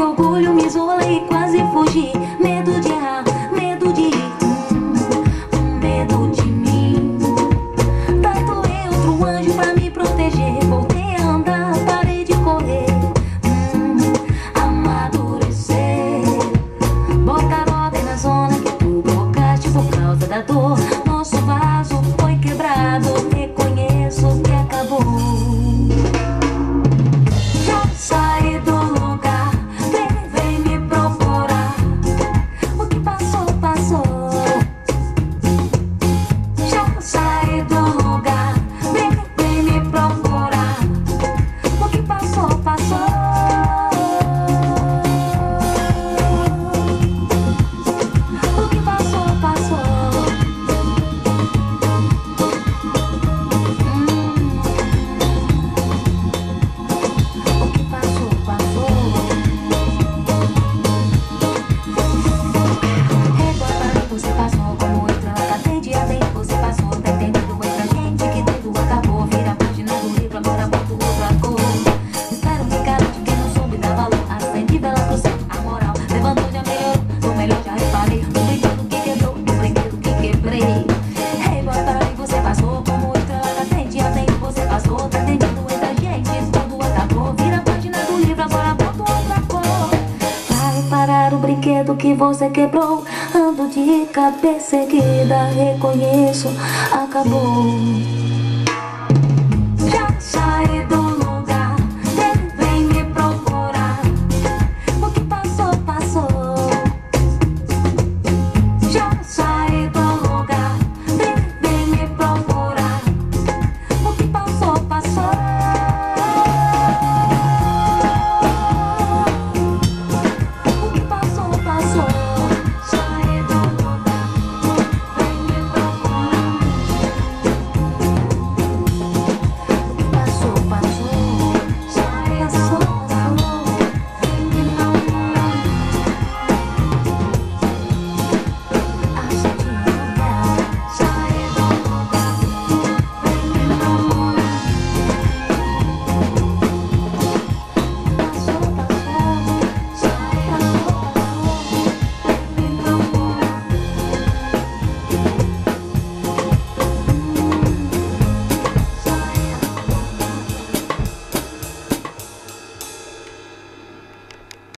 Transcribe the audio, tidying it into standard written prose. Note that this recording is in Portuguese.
orgulho, me isolei e quase fugi. Medo de errar, medo de ir, medo de mim. Tatuei outro anjo pra me proteger. Voltei a andar, parei de correr, amadurecer. Botar ordem na zona que tu blocaste por causa da dor. Nosso vaso foi quebrado, reconheço que acabou. Já saí do lugar, vem me procurar. O que passou, passou. Já saí do lugar, vem me procurar. O que passou, passou. O que passou, passou. O que passou, passou. Recorda, você passou como entra lá, cadente a dentro, você passou, tá entendendo entre a gente que tudo acabou. Vira a página do livro, agora bota outra cor. Espero que garante quem não soube dar valor. Acende vela pro céu, a moral levantou, já melhorou, no melhor já reparei. No brinquedo que quebrou, no brinquedo que quebrei. Recorda, você passou como entra lá, cadente a dentro, você passou, tá entendendo entre a gente tudo acabou. Vira a página do livro, agora bota outra cor. Vai parar o brinquedo que você quebrou. Ando de cabeça erguida, reconheço, acabou.